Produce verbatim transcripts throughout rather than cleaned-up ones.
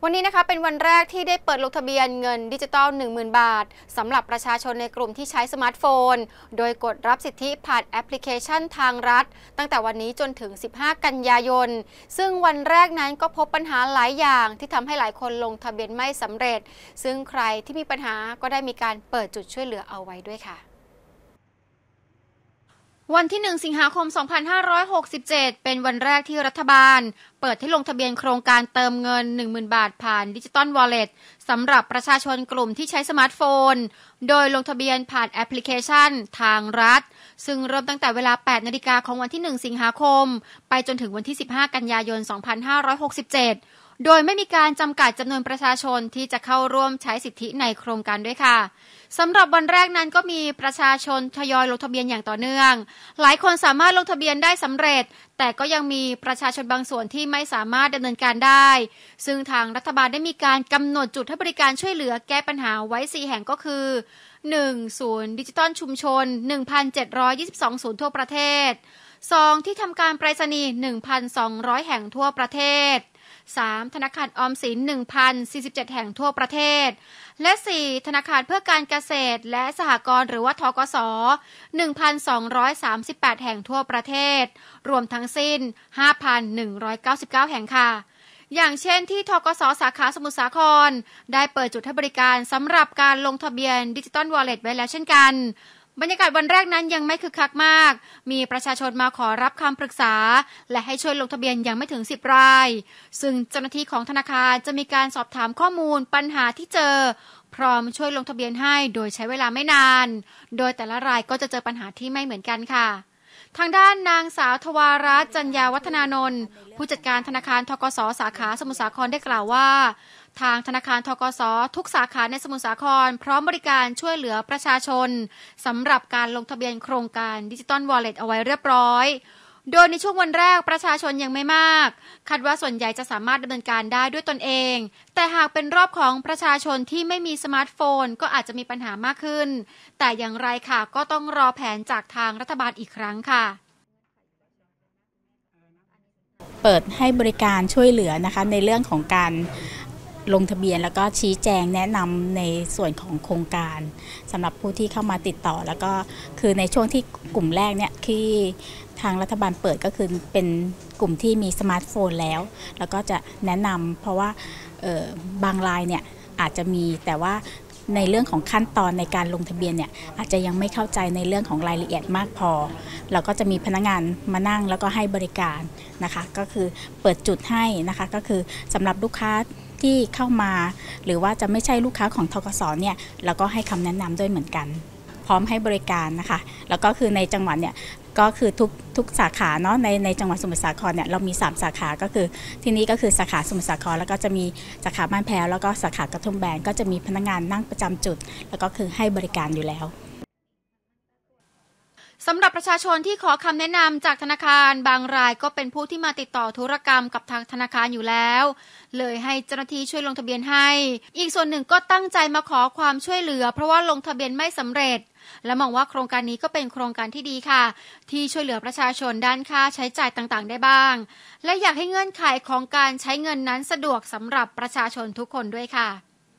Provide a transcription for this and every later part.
วันนี้นะคะเป็นวันแรกที่ได้เปิดลงทะเบียนเงินดิจิตอล หนึ่งหมื่น บาทสำหรับประชาชนในกลุ่มที่ใช้สมาร์ทโฟนโดยกดรับสิทธิผ่านแอปพลิเคชันทางรัฐตั้งแต่วันนี้จนถึงสิบห้ากันยายนซึ่งวันแรกนั้นก็พบปัญหาหลายอย่างที่ทำให้หลายคนลงทะเบียนไม่สำเร็จซึ่งใครที่มีปัญหาก็ได้มีการเปิดจุดช่วยเหลือเอาไว้ด้วยค่ะวันที่หนึ่งสิงหาคมสองพันห้าร้อยหกสิบเจ็ดเป็นวันแรกที่รัฐบาลเปิดให้ลงทะเบียนโครงการเติมเงิน หนึ่งหมื่น บาทผ่านดิจิตอลวอลเล็ตสำหรับประชาชนกลุ่มที่ใช้สมาร์ทโฟนโดยลงทะเบียนผ่านแอปพลิเคชันทางรัฐซึ่งเริ่มตั้งแต่เวลา แปดนาฬิกาของวันที่หนึ่งสิงหาคมไปจนถึงวันที่สิบห้ากันยายนสองพันห้าร้อยหกสิบเจ็ดโดยไม่มีการจำกัดจำนวนประชาชนที่จะเข้าร่วมใช้สิทธิในโครงการด้วยค่ะสำหรับวันแรกนั้นก็มีประชาชนทยอยลงทะเบียนอย่างต่อเนื่องหลายคนสามารถลงทะเบียนได้สำเร็จแต่ก็ยังมีประชาชนบางส่วนที่ไม่สามารถดำเนินการได้ซึ่งทางรัฐบาลได้มีการกำหนดจุดให้บริการช่วยเหลือแก้ปัญหาไว้สี่แห่งก็คือ หนึ่ง ศูนย์ดิจิตอลชุมชน หนึ่งพันเจ็ดร้อยยี่สิบสอง ศูนย์ทั่วประเทศ สอง ที่ทำการไปรษณีย์ หนึ่งพันสองร้อย แห่งทั่วประเทศสาม ธนาคารออมสิน หนึ่งพันสี่สิบเจ็ด แห่งทั่วประเทศและสี่ ธนาคารเพื่อการเกษตรและสหกรณ์หรือว่าธกส หนึ่งพันสองร้อยสามสิบแปด แห่งทั่วประเทศรวมทั้งสิ้น ห้าพันหนึ่งร้อยเก้าสิบเก้า แห่งค่ะอย่างเช่นที่ธกสสาขาสมุทรสาครได้เปิดจุดให้บริการสำหรับการลงทะเบียนดิจิตอลวอลเล็ตไว้แล้วเช่นกันบรรยากาศวันแรกนั้นยังไม่คึกคักมากมีประชาชนมาขอรับคำปรึกษาและให้ช่วยลงทะเบียนยังไม่ถึงสิบรายซึ่งเจ้าหน้าที่ของธนาคารจะมีการสอบถามข้อมูลปัญหาที่เจอพร้อมช่วยลงทะเบียนให้โดยใช้เวลาไม่นานโดยแต่ละรายก็จะเจอปัญหาที่ไม่เหมือนกันค่ะทางด้านนางสาวทวารัตน์จัญญาวัฒนานนท์ผู้จัดการธนาคารธกสสาขาสมุทรสาครได้กล่าวว่าทางธนาคารธกสทุกสาขาในสมุทรสาครพร้อมบริการช่วยเหลือประชาชนสำหรับการลงทะเบียนโครงการดิจิตอลวอลเล็ตเอาไว้เรียบร้อยโดยในช่วงวันแรกประชาชนยังไม่มากคาดว่าส่วนใหญ่จะสามารถดำเนินการได้ด้วยตนเองแต่หากเป็นรอบของประชาชนที่ไม่มีสมาร์ทโฟนก็อาจจะมีปัญหามากขึ้นแต่อย่างไรค่ะก็ต้องรอแผนจากทางรัฐบาลอีกครั้งค่ะเปิดให้บริการช่วยเหลือนะคะในเรื่องของการลงทะเบียนแล้วก็ชี้แจงแนะนำในส่วนของโครงการสำหรับผู้ที่เข้ามาติดต่อแล้วก็คือในช่วงที่กลุ่มแรกเนี่ยที่ทางรัฐบาลเปิดก็คือเป็นกลุ่มที่มีสมาร์ทโฟนแล้วแล้วก็จะแนะนำเพราะว่าบางรายเนี่ยอาจจะมีแต่ว่าในเรื่องของขั้นตอนในการลงทะเบียนเนี่ยอาจจะยังไม่เข้าใจในเรื่องของรายละเอียดมากพอเราก็จะมีพนักงานมานั่งแล้วก็ให้บริการนะคะก็คือเปิดจุดให้นะคะก็คือสำหรับลูกค้าที่เข้ามาหรือว่าจะไม่ใช่ลูกค้าของธกสเนี่ยเราก็ให้คำแนะนำด้วยเหมือนกันพร้อมให้บริการนะคะแล้วก็คือในจังหวัดเนี่ยก็คือทุกทุกสาขาเนาะในในจังหวัดสมุทรสาครเนี่ยเรามีสามสาขาก็คือที่นี้ก็คือสาขาสมุทรสาครแล้วก็จะมีสาขาบ้านแพ้วแล้วก็สาขากระทุ่มแบนก็จะมีพนักงานนั่งประจำจุดแล้วก็คือให้บริการอยู่แล้วสำหรับประชาชนที่ขอคำแนะนำจากธนาคารบางรายก็เป็นผู้ที่มาติดต่อธุรกรรมกับทางธนาคารอยู่แล้วเลยให้เจ้าหน้าที่ช่วยลงทะเบียนให้อีกส่วนหนึ่งก็ตั้งใจมาขอความช่วยเหลือเพราะว่าลงทะเบียนไม่สำเร็จและมองว่าโครงการนี้ก็เป็นโครงการที่ดีค่ะที่ช่วยเหลือประชาชนด้านค่าใช้จ่ายต่างๆได้บ้างและอยากให้เงื่อนไขของการใช้เงินนั้นสะดวกสำหรับประชาชนทุกคนด้วยค่ะ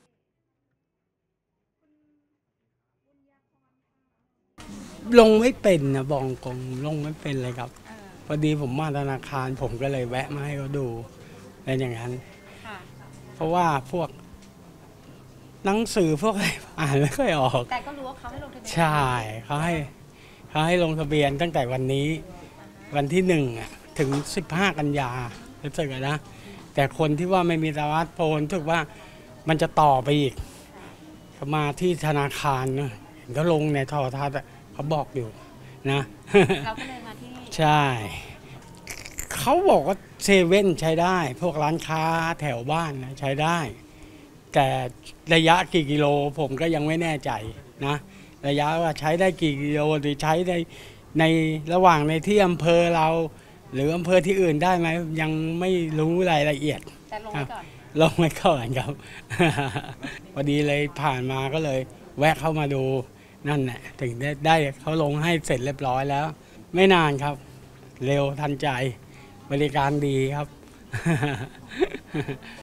ลงไม่เป็นนะบองกงลงไม่เป็นเลยครับพอดีผมมาธนาคารผมก็เลยแวะมาให้เขาดูเป็นอย่างนั้นเพราะว่าพวกหนังสือพวกอะไรอ่านไม่ค่อยออกแต่ก็รู้ว่าเขาให้ลงทะเบียนใช่เขาให้เขาให้ลงทะเบียนตั้งแต่วันนี้วันที่หนึ่งถึงสิบห้ากันยารู้สึกนะแต่คนที่ว่าไม่มีสมาร์ทโฟนถือว่ามันจะต่อไปอีกเขามาที่ธนาคารเนาะเห็นเขาลงในโทรทัศน์เขาบอกอยู่นะเราก็เลยมาที่ใช่เขาบอกว่าเซเว่นใช้ได้พวกร้านค้าแถวบ้านนะใช้ได้แต่ระยะกี่กิโลผมก็ยังไม่แน่ใจนะระยะว่าใช้ได้กี่กิโลหรือใช้ได้ในระหว่างในที่อำเภอเราหรืออำเภอที่อื่นได้ไหมยังไม่รู้รายละเอียดแต่ลงไว้ก่อนลงไว้ก่อนครับพอดีเลยผ่านมาก็เลยแวะเข้ามาดูนั่นแหละถึงได้ได้เขาลงให้เสร็จเรียบร้อยแล้วไม่นานครับเร็วทันใจบริการดีครับ